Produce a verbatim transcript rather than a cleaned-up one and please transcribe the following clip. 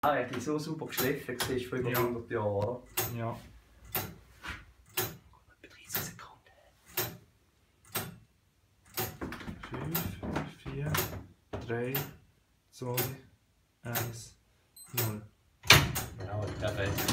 Ah, er hat so super geschliffen, siehst du, vor über Ja. hundert Jahren, oder? Ja. Etwa dreißig Sekunden. fünf, vier, drei, zwei, eins, null. Genau, perfekt.